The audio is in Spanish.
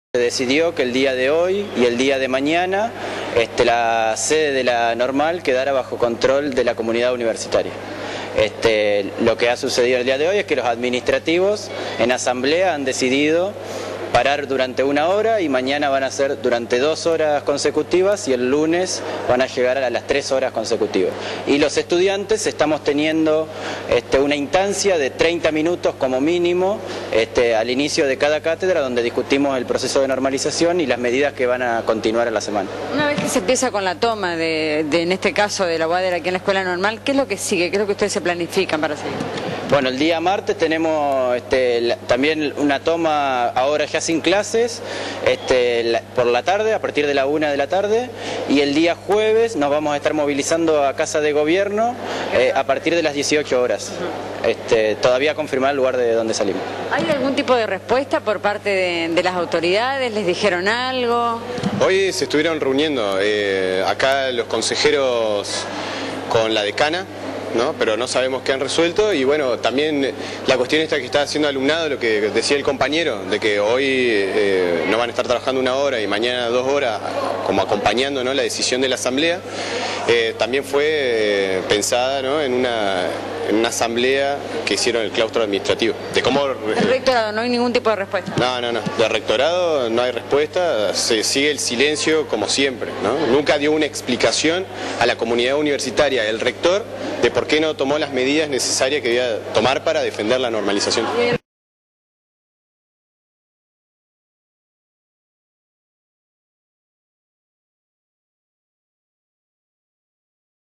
Se decidió que el día de hoy y el día de mañana la sede de la Normal quedara bajo control de la comunidad universitaria. Lo que ha sucedido el día de hoy es que los administrativos en asamblea han decidido parar durante 1 hora y mañana van a ser durante 2 horas consecutivas y el lunes van a llegar a las 3 horas consecutivas. Y los estudiantes estamos teniendo una instancia de 30 minutos como mínimo al inicio de cada cátedra donde discutimos el proceso de normalización y las medidas que van a continuar en la semana. Una vez que se empieza con la toma en este caso de la UADER aquí en la Escuela Normal, ¿qué es lo que sigue? ¿Qué es lo que ustedes se planifican para seguir? Bueno, el día martes tenemos también una toma ahora ya sin clases, por la tarde, a partir de la 1 de la tarde, y el día jueves nos vamos a estar movilizando a Casa de Gobierno a partir de las 18 horas. Todavía confirmar el lugar de donde salimos. ¿Hay algún tipo de respuesta por parte de las autoridades? ¿Les dijeron algo? Hoy se estuvieron reuniendo acá los consejeros con la decana, ¿no? Pero no sabemos qué han resuelto y bueno, también la cuestión esta que está haciendo alumnado, lo que decía el compañero, de que hoy no van a estar trabajando 1 hora y mañana 2 horas, como acompañando, ¿no?, la decisión de la asamblea, también fue pensada, ¿no?, en una asamblea que hicieron el claustro administrativo. De cómo... ¿El rectorado no hay ningún tipo de respuesta? No. De rectorado no hay respuesta, se sigue el silencio como siempre, ¿no? Nunca dio una explicación a la comunidad universitaria, el rector, de por qué no tomó las medidas necesarias que debía tomar para defender la normalización.